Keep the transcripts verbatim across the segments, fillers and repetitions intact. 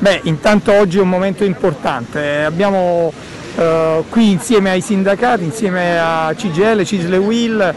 Beh, intanto oggi è un momento importante, abbiamo eh, qui insieme ai sindacati, insieme a C G I L, C I S L e U I L,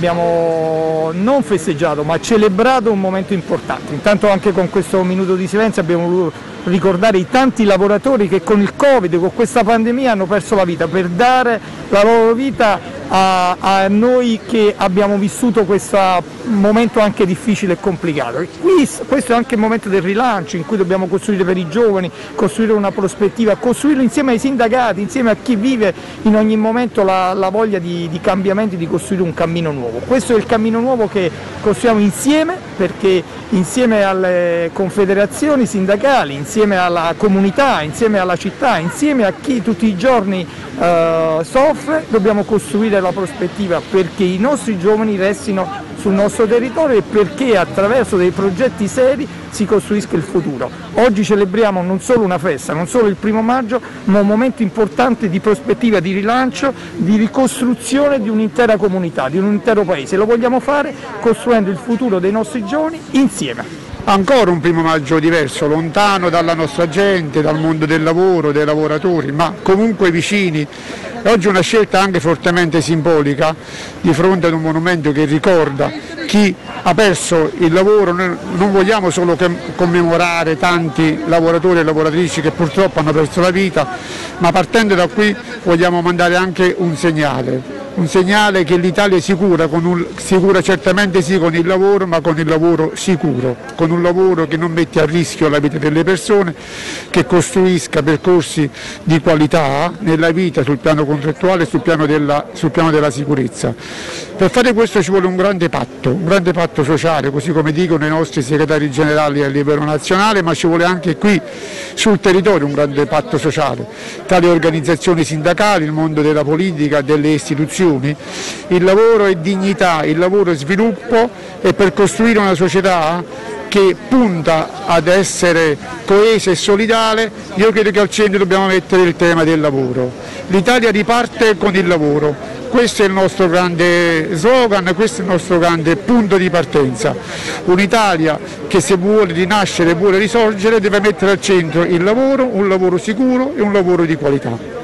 abbiamo non festeggiato ma celebrato un momento importante. Intanto anche con questo minuto di silenzio abbiamo voluto ricordare i tanti lavoratori che con il Covid, con questa pandemia hanno perso la vita, per dare la loro vita a, a noi che abbiamo vissuto questo momento anche difficile e complicato. E qui, questo è anche il momento del rilancio in cui dobbiamo costruire per i giovani, costruire una prospettiva, costruirlo insieme ai sindacati, insieme a chi vive in ogni momento la, la voglia di, di cambiamenti, di costruire un cammino nuovo. Questo è il cammino nuovo che costruiamo insieme, perché insieme alle confederazioni sindacali, insieme alla comunità, insieme alla città, insieme a chi tutti i giorni eh, soffre, dobbiamo costruire la prospettiva perché i nostri giovani restino sul nostro territorio e perché attraverso dei progetti seri si costruisca il futuro. Oggi celebriamo non solo una festa, non solo il primo maggio, ma un momento importante di prospettiva, di rilancio, di ricostruzione di un'intera comunità, di un intero paese. Lo vogliamo fare costruendo il futuro dei nostri giovani insieme. Ancora un primo maggio diverso, lontano dalla nostra gente, dal mondo del lavoro, dei lavoratori, ma comunque vicini. Oggi una scelta anche fortemente simbolica di fronte ad un monumento che ricorda chi ha perso il lavoro. Noi non vogliamo solo commemorare tanti lavoratori e lavoratrici che purtroppo hanno perso la vita, ma partendo da qui vogliamo mandare anche un segnale. Un segnale che l'Italia è sicura, con un, sicura certamente sì con il lavoro, ma con il lavoro sicuro, con un lavoro che non mette a rischio la vita delle persone, che costruisca percorsi di qualità nella vita sul piano contrattuale e sul piano della, sul piano della sicurezza. Per fare questo ci vuole un grande patto, un grande patto sociale, così come dicono i nostri segretari generali a livello nazionale, ma ci vuole anche qui sul territorio un grande patto sociale tra le organizzazioni sindacali, il mondo della politica, delle istituzioni. Il lavoro è dignità, il lavoro è sviluppo, e per costruire una società che punta ad essere coesa e solidale, io credo che al centro dobbiamo mettere il tema del lavoro. L'Italia riparte con il lavoro, questo è il nostro grande slogan, questo è il nostro grande punto di partenza. Un'Italia che se vuole rinascere e vuole risorgere deve mettere al centro il lavoro, un lavoro sicuro e un lavoro di qualità.